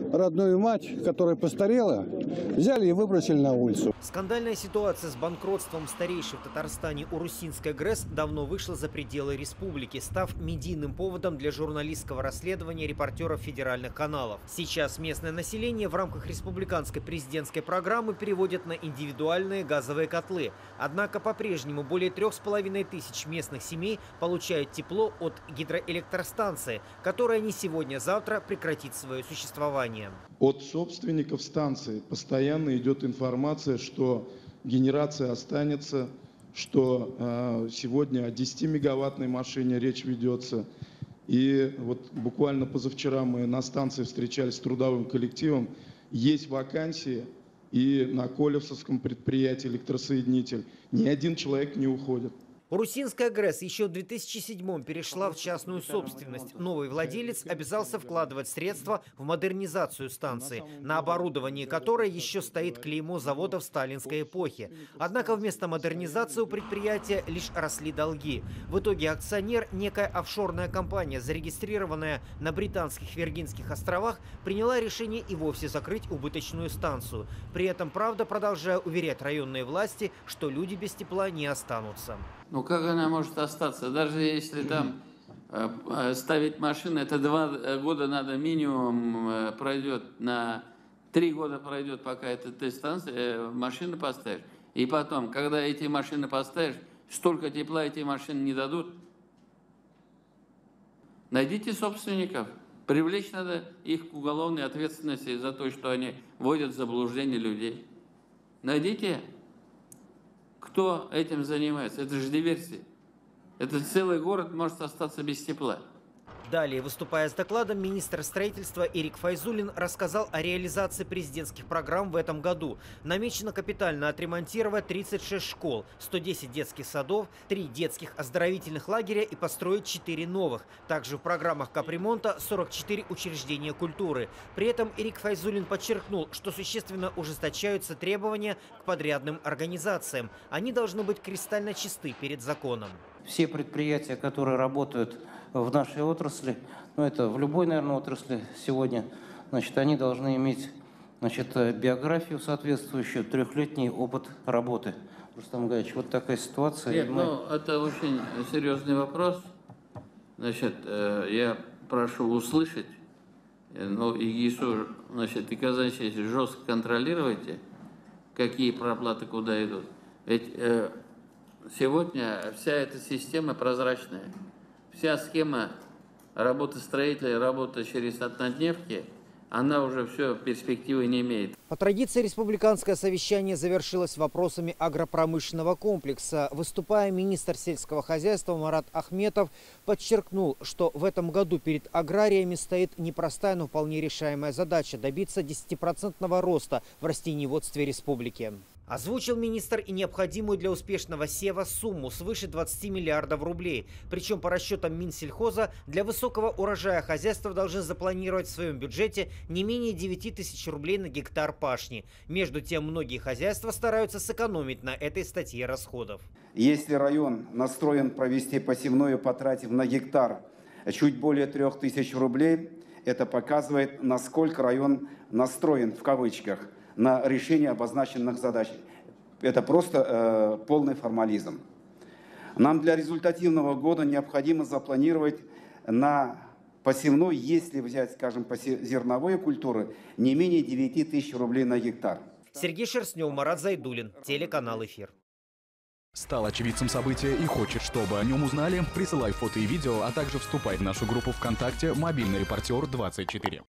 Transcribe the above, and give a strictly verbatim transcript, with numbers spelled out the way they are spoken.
родную мать, которая постарела, взяли и выбросили на улицу. Скандальная ситуация с банкротством старейшей в Татарстане Урусинской ГРЭС давно вышла за пределы республики, став медийным поводом для журналистского расследования репортеров федеральных каналов. Сейчас местное население в рамках республиканской президентской программы переводят на индивидуальные газовые котлы. Однако по-прежнему более трех с половиной тысяч местных семей получают тепло от гидроэлектростанции, которая не сегодня-завтра прекратит свое существование. От собственников станции постоянно идет информация, что генерация останется, что э, сегодня о десятимегаваттной машине речь ведется. И вот буквально позавчера мы на станции встречались с трудовым коллективом. Есть вакансии, и на Колесовском предприятии электросоединитель ни один человек не уходит. Урусинская ГРЭС еще в две тысячи седьмом перешла в частную собственность. Новый владелец обязался вкладывать средства в модернизацию станции, на оборудовании которой еще стоит клеймо завода в сталинской эпохе. Однако вместо модернизации у предприятия лишь росли долги. В итоге акционер, некая офшорная компания, зарегистрированная на Британских Виргинских островах, приняла решение и вовсе закрыть убыточную станцию. При этом, правда, продолжая уверять районные власти, что люди без тепла не останутся. Ну как она может остаться? Даже если там э, ставить машины, это два года надо минимум э, пройдет, на три года пройдет, пока это ты станция, э, машины поставишь. И потом, когда эти машины поставишь, столько тепла эти машины не дадут. Найдите собственников. Привлечь надо их к уголовной ответственности за то, что они вводят в заблуждение людей. Найдите. Кто этим занимается? Это же диверсия. Этот целый город может остаться без тепла. Далее, выступая с докладом, министр строительства Эрик Файзуллин рассказал о реализации президентских программ в этом году. Намечено капитально отремонтировать тридцать шесть школ, сто десять детских садов, три детских оздоровительных лагеря и построить четыре новых. Также в программах капремонта сорок четыре учреждения культуры. При этом Эрик Файзуллин подчеркнул, что существенно ужесточаются требования к подрядным организациям. Они должны быть кристально чисты перед законом. Все предприятия, которые работают в нашей отрасли, ну это в любой, наверное, отрасли сегодня, значит, они должны иметь, значит, биографию соответствующую, трехлетний опыт работы. Рустам Гаевич, вот такая ситуация. Нет, мы... ну, это очень серьезный вопрос. Значит, я прошу услышать, ну, и ГИСУ, значит, и казачьи жестко контролируйте, какие проплаты куда идут. Ведь э, сегодня вся эта система прозрачная. Вся схема работы строителей, работа через однодневки, она уже все, перспективы не имеет. По традиции республиканское совещание завершилось вопросами агропромышленного комплекса. Выступая, министр сельского хозяйства Марат Ахметов подчеркнул, что в этом году перед аграриями стоит непростая, но вполне решаемая задача – добиться десятипроцентного роста в растениеводстве республики. Озвучил министр и необходимую для успешного сева сумму свыше двадцати миллиардов рублей. Причем по расчетам Минсельхоза для высокого урожая хозяйства должны запланировать в своем бюджете не менее девяти тысяч рублей на гектар пашни. Между тем, многие хозяйства стараются сэкономить на этой статье расходов. Если район настроен провести посевную, потратив на гектар чуть более трех тысяч рублей, это показывает, насколько район настроен, в кавычках, на решение обозначенных задач. Это просто э, полный формализм. Нам для результативного года необходимо запланировать на посевной, если взять, скажем, зерновые культуры, не менее девяти тысяч рублей на гектар. Сергей Шерстнев, Марат Зайдуллин, телеканал «Эфир». Стал очевидцем события и хочет, чтобы о нем узнали? Присылай фото и видео, а также вступай в нашу группу ВКонтакте «Мобильный репортер двадцать четыре».